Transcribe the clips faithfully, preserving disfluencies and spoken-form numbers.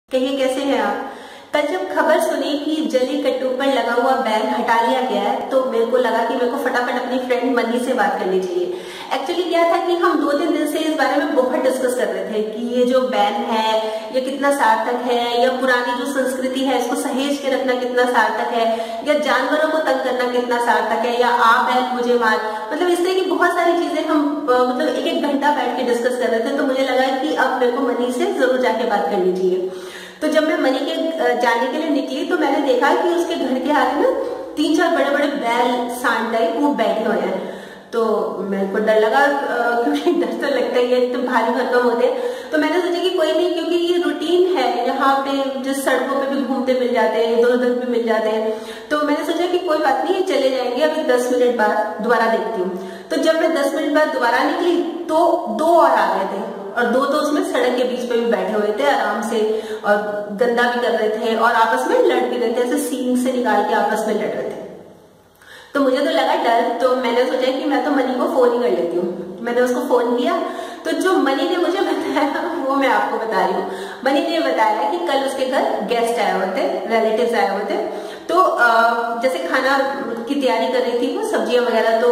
कहिए कैसे हैं आप। कल जब खबर सुनी कि जलीकट्टू पर लगा हुआ बैन हटा लिया गया है तो मेरे को लगा कि मेरे को फटाफट अपनी फ्रेंड मनी से बात करनी चाहिए। एक्चुअली क्या था कि हम दो तीन दिन से इस बारे में बहुत डिस्कस कर रहे थे कि ये जो बैन है ये कितना सार्थक है, या पुरानी जो संस्कृति है इसको सहेज के रखना कितना सार्थक है, या जानवरों को तंग करना कितना सार्थक है, या आ बैल मुझे मार, मतलब इस तरह की बहुत सारी चीजें हम मतलब एक एक घंटा बैठ के डिस्कस कर रहे थे। तो मुझे लगा कि अब मेरे को मनी से जरूर जाके बात करनी चाहिए। तो जब मैं मनी के जाने के लिए निकली तो मैंने देखा कि उसके घर के आगे ना तीन चार बड़े बड़े बैल सांड टाइप वो बैठे हुए हैं। तो मेरे को डर लगा, क्योंकि डर तो लगता ही है, तो भारी भरकम होते हैं। तो मैंने सोचा कि कोई नहीं, क्योंकि ये रूटीन है यहाँ पे, जिस सड़कों पे भी घूमते मिल जाते हैं, इधर उधर भी मिल जाते हैं। तो मैंने सोचा कि कोई बात नहीं, चले जाएंगे, अभी दस मिनट बाद दोबारा देखती हूँ। तो जब मैं दस मिनट बाद दोबारा निकली तो दो और आ गए थे, और दो तो उसमें सड़क के बीच पे भी बैठे हुए थे आराम से, और गंदा भी कर रहे थे और आपस में लड़ भी रहे थे, ऐसे सींग से निकाल के आपस में लड़ रहे थे। तो मुझे तो लगा डर, तो मैंने सोचा कि मैं तो मनी को फोन ही कर लेती हूँ। मैंने उसको फोन किया तो जो मनी ने मुझे बताया वो मैं आपको बता रही हूँ। मनी ने बताया कि कल उसके घर गेस्ट आए हुए थे, रिलेटिव्स आए हुए थे। तो जैसे खाना की तैयारी कर रही थी वो, सब्जियां वगैरह,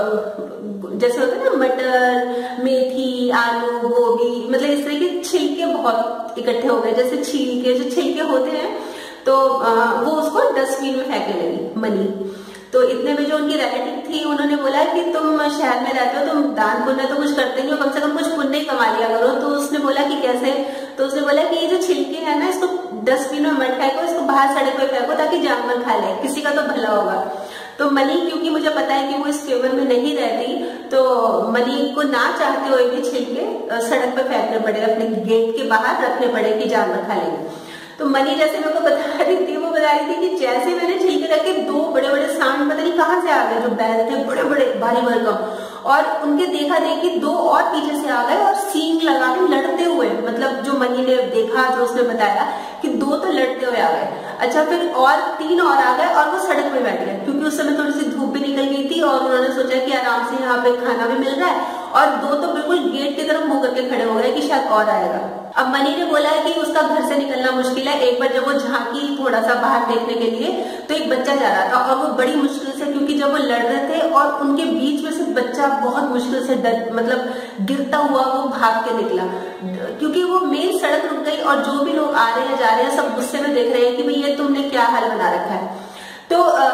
तो जैसे होता है ना मटर, मेथी, आलू, गोभी, मतलब इस तरह के छिलके बहुत इकट्ठे हो गए, जैसे छिलके जो छिलके होते हैं, तो वो उसको डस्टबिन में फेंकने लगी मनी। तो इतने में जो उनकी रिलेटिव थी उन्होंने बोला कि तुम शहर में रहते हो, तुम दान पुण्य तो कुछ करते नहीं हो, कम से कम कुछ पुण्य कमा लिया करो। तो उसने बोला कि कैसे? तो उसने बोला कि ये जो छिलके है ना, इसको डस्टबिन में मत फेंको, इसको बाहर सड़क पे फेंको ताकि जानवर खा ले, किसी का तो भला होगा। तो मनी, क्योंकि मुझे पता है कि वो इस फेवर में नहीं रहती, तो मनी को ना चाहते हुए भी छिलके सड़क पे फेंकने पड़े, अपने गेट के बाहर रखने पड़े कि जानवर खा लेंगे। तो मनी जैसे मेरे को बता रही थी, वो बता रही थी कि जैसे मैंने छिलके रखे, दो बड़े बड़े सांड पता नहीं कहाँ से आ गए, जो बैल थे बड़े बड़े भारी भरकम, और उनके देखा देखी दो और पीछे से आ गए और सींग लगा के लड़ते हुए, मतलब जो मनी ने देखा, जो उसने बताया कि दो तो लड़ते हुए आ गए। अच्छा, फिर और तीन और आ गए और वो सड़क पे बैठ गए, क्योंकि उस समय थोड़ी सी धूप भी निकल गई थी और उन्होंने सोचा कि आराम से यहाँ पे खाना भी मिल रहा है, और दो तो बिल्कुल गेट की तरफ मुंह करके खड़े हो गए कि शायद और आएगा। अब मनी ने बोला है कि उसका घर से निकलना मुश्किल है। एक बार जब वो झांकी थोड़ा सा बाहर देखने के लिए तो एक बच्चा जा रहा था, और वो बड़ी मुश्किल से, क्योंकि जब वो लड़ रहे थे और उनके बीच में से बच्चा बहुत मुश्किल से डर मतलब गिरता हुआ वो भाग के निकला, क्योंकि वो मेन सड़क रुक गई और जो भी लोग आ रहे हैं जा रहे हैं सब गुस्से में देख रहे हैं कि भाई ये तुमने क्या हाल बना रखा है। तो आ,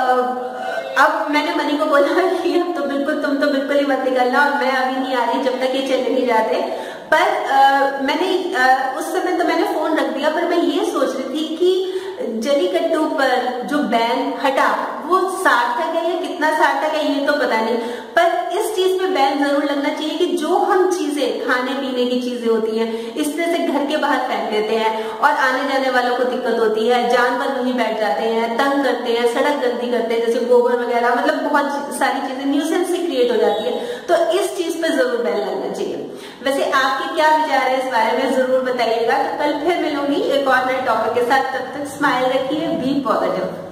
अब मैंने मनी को बोला कि अब तो बिल्कुल तुम तो बिल्कुल ही मत निकलना, और मैं अभी नहीं आ रही जब तक ये चले नहीं जाते। पर आ, मैंने आ, उस समय तो मैंने फोन रख दिया, पर मैं ये सोच रही थी कि जलीकट्टू पर जो बैन हटा वो सार्थक है या कितना सार्थक है ये तो पता नहीं, पर इस चीज पे बैन जरूर लगना चाहिए कि जो हम चीजें, खाने पीने की चीजें होती हैं, इस तरह से घर के बाहर फेंक देते हैं और आने जाने वालों को दिक्कत होती है, जानवर वहीं बैठ जाते हैं, तंग करते हैं, सड़क गंदी करते हैं, जैसे गोबर वगैरह, मतलब बहुत सारी चीजें न्यूसेंस से क्रिएट हो जाती है। तो इस चीज पे जरूर बैन लगना चाहिए। वैसे आपके क्या विचार है इस बारे में जरूर बताइएगा। तो कल फिर मिलूंगी एक और नए टॉपिक के साथ, तब तक स्माइल रखिए, बी पॉजिटिव।